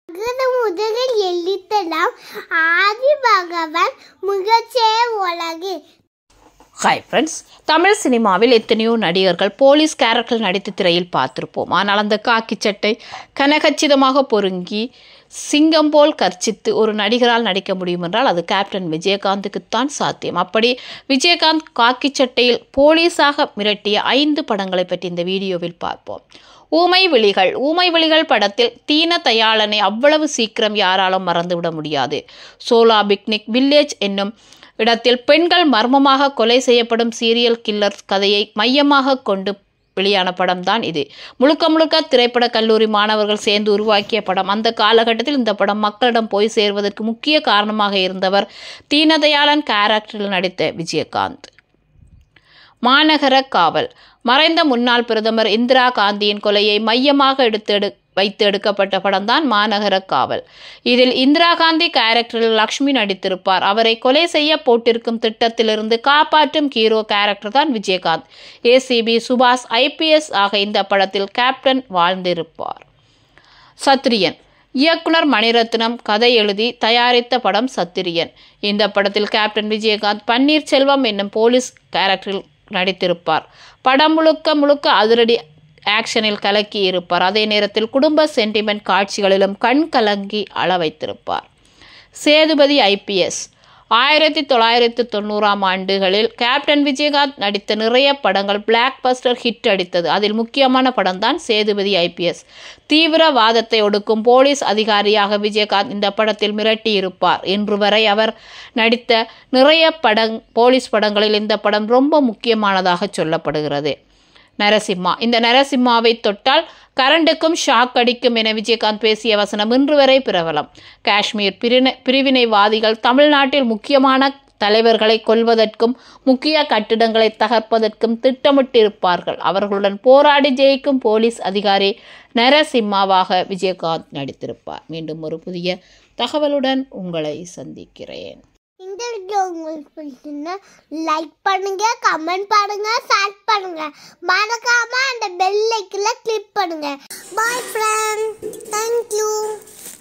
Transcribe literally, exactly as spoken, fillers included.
முதலில் எழுத்தலாம் ஆதி பகவான் முகச்சே உலகு. ஹாய் ஃப்ரெண்ட்ஸ், தமிழ் சினிமாவில் எத்தனையோ நடிகர்கள் போலீஸ் கேரக்டர் நடித்து திரையில் பார்த்துருப்போம். ஆனால் அந்த காக்கி சட்டை கனகச்சிதமாக பொருங்கி சிங்கம் போல் கர்ச்சித்து ஒரு நடிகரால் நடிக்க முடியும் என்றால் அது கேப்டன் விஜயகாந்துக்குத்தான் சாத்தியம். அப்படி விஜயகாந்த் காக்கி சட்டையில் போலீஸாக மிரட்டிய ஐந்து படங்களை பற்றி இந்த வீடியோவில் பார்ப்போம். ஊமை விழிகள் ஊமை விழிகள் படத்தில் தீன தயாளனை அவ்வளவு சீக்கிரம் யாராலும் மறந்துவிட முடியாது. சோலா பிக்னிக் வில்லேஜ் என்னும் இடத்தில் பெண்கள் மர்மமாக கொலை செய்யப்படும் சீரியல் கில்லர் கதையை மையமாக கொண்டு வெளியான படம் தான் இது. முழுக்க முழுக்க திரைப்பட கல்லூரி மாணவர்கள் சேர்ந்து உருவாக்கிய படம். அந்த காலகட்டத்தில் இந்த படம் மக்களிடம் போய் சேர்வதற்கு முக்கிய காரணமாக இருந்தவர் தீனதயாளன் கேரக்டரில் நடித்த விஜயகாந்த். மாநகர காவல் மறைந்த முன்னாள் பிரதமர் இந்திரா காந்தியின் கொலையை மையமாக எடுத்து எடு வைத்து எடுக்கப்பட்ட படம் தான் மாநகர காவல். இதில் இந்திரா காந்தி கேரக்டரில் லக்ஷ்மி நடித்திருப்பார். அவரை கொலை செய்ய போட்டிருக்கும் திட்டத்திலிருந்து காப்பாற்றும் ஹீரோ கேரக்டர் தான் விஜயகாந்த். ஏசிபி சுபாஷ் ஐபிஎஸ் ஆக இந்த படத்தில் கேப்டன் வாழ்ந்திருப்பார். சத்திரியன் இயக்குனர் மணிரத்னம் கதை எழுதி தயாரித்த படம் சத்திரியன். இந்த படத்தில் கேப்டன் விஜயகாந்த் பன்னீர்செல்வம் என்னும் போலீஸ் கேரக்டரில் நடித்திருப்பார். படம் முழுக்க முழுக்க அதிரடி ஆக்ஷனில் கலக்கி இருப்பார். அதே நேரத்தில் குடும்ப சென்டிமெண்ட் காட்சிகளிலும் கண் கலங்கி அள வைத்திருப்பார். சேதுபதி ஐபிஎஸ் ஆயிரத்தி தொள்ளாயிரத்தி தொண்ணூறாம் ஆண்டுகளில் கேப்டன் விஜயகாந்த் நடித்த நிறைய படங்கள் பிளாக் பஸ்டர் ஹிட் அடித்தது. அதில் முக்கியமான படம் தான் சேதுபதி ஐபிஎஸ். தீவிரவாதத்தை ஒடுக்கும் போலீஸ் அதிகாரியாக விஜயகாந்த் இந்த படத்தில் மிரட்டி இருப்பார். இன்று வரை அவர் நடித்த நிறைய படங் போலீஸ் படங்களில் இந்த படம் ரொம்ப முக்கியமானதாக சொல்லப்படுகிறது. நரசிம்மா இந்த நரசிம்மாவை தொட்டால் கரண்டுக்கும் ஷாக் அடிக்கும் என விஜயகாந்த் பேசிய வசனம் இன்று வரை பிரபலம். காஷ்மீர் பிரின பிரிவினைவாதிகள் தமிழ்நாட்டில் முக்கியமான தலைவர்களை கொல்வதற்கும் முக்கிய கட்டிடங்களை தகர்ப்பதற்கும் திட்டமிட்டிருப்பார்கள். அவர்களுடன் போராடி ஜெயிக்கும் போலீஸ் அதிகாரி நரசிம்மாவாக விஜயகாந்த் நடித்திருப்பார். மீண்டும் ஒரு புதிய தகவலுடன் உங்களை சந்திக்கிறேன். இந்த வீடியோ உங்களுக்கு பிடிச்சிருந்தா லைக் பண்ணுங்க, கமெண்ட் பண்ணுங்க, ஷேர் பண்ணுங்க. மறக்காம அந்த பெல் ஐக்கனை கிளிக் பண்ணுங்க. Bye friends, thank you.